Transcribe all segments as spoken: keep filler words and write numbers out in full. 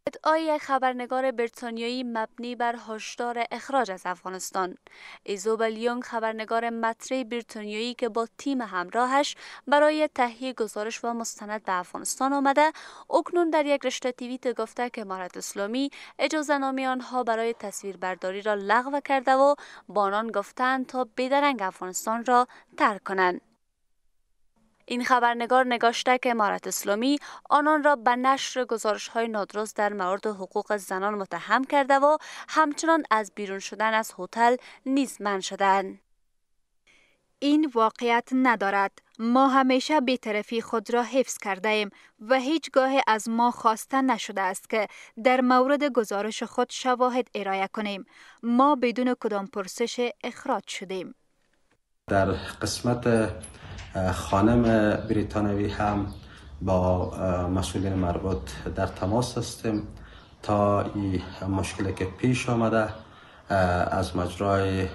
ادعای یک خبرنگار بریتانیایی مبنی بر هشدار اخراج از افغانستان. ایزوبل یونگ، خبرنگار مطرح بریتانیایی که با تیم همراهش برای تهیه گزارش و مستند به افغانستان آمده، اکنون در یک رشته توییت گفته که امارت اسلامی اجازه نامه آنها برای تصویربرداری را لغو کرده و با آنان گفتند تا بیدرنگ افغانستان را ترک کنند. این خبرنگار نگاشته که امارت اسلامی آنان را به نشر گزارش‌های نادرست در مورد حقوق زنان متهم کرده و همچنان از بیرون شدن از هتل نیز منع شدند. این واقعیت ندارد. ما همیشه بی‌طرفی خود را حفظ کرده ایم و هیچگاه از ما خواسته نشده است که در مورد گزارش خود شواهد ارائه کنیم. ما بدون کدام پرسش اخراج شدیم. در قسمت خانم بریتانیایی هم با مسئولین مربوط در تماس هستیم تا این مشکلی که پیش آمده از مجرای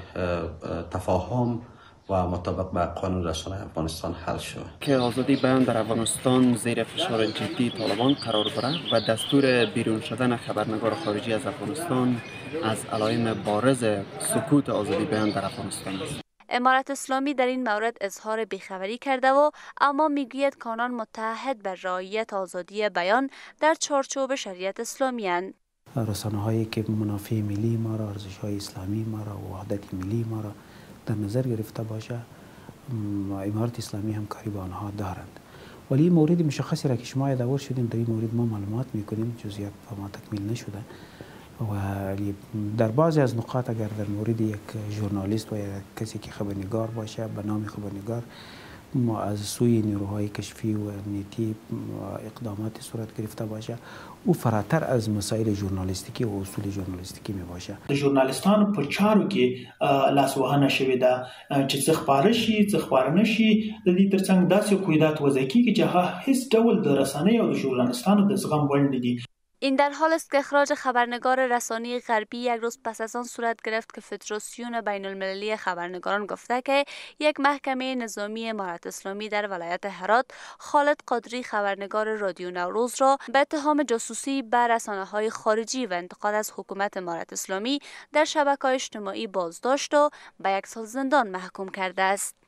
تفاهم و مطابق به قانون رسانه افغانستان حل شود. که آزادی بیان در افغانستان زیر فشار جدی طالبان قرار بره و دستور بیرون شدن خبرنگار خارجی از افغانستان از علائم بارز سکوت آزادی بیان در افغانستان است. امارت اسلامی در این مورد اظهار بیخبری کرده و اما میگوید که آنان متعهد به رعایت آزادی بیان در چارچوب شریعت اسلامی اند. رسانه هایی که منافع ملی ما را، ارزش های اسلامی ما را و وحدت ملی ما را در نظر گرفته باشه، امارت اسلامی هم کاری با آنها دارند. ولی این مورد مشخصی را که شما یادآور شدیم در این مورد ما معلومات میکنیم، جزئیات ما تکمیل نشده و در بعضی از نقاط اگر در مورد یک ژورنالیست و یا کسی که خبرنگار باشه به نام خبرنگار ما از سوی نیروهای کشفی و امنیتی اقدامات صورت گرفته باشه، او فراتر از مسائل ژورنالیستیکی و اصول ژورنالیستیکی می باشه. د ژورنالیستانو په چارو کې لاسوهنه شوې ده چې څه خپاره شي څه خپاره نه شي. د دې ترڅنګ داسې قیودات وضع کیږي چې هغه هیڅ ډول د رسنیو او د ژورنالیستانو د زغم وړ نه دي. این در حال است که اخراج خبرنگار رسانه غربی یک روز پس از آن صورت گرفت که فدراسیون بین المللی خبرنگاران گفته که یک محکمه نظامی امارت اسلامی در ولایت هرات خالد قادری، خبرنگار رادیو نوروز، را به اتهام جاسوسی به رسانه‌های خارجی و انتقاد از حکومت امارت اسلامی در شبکه‌های اجتماعی بازداشت و به یک سال زندان محکوم کرده است.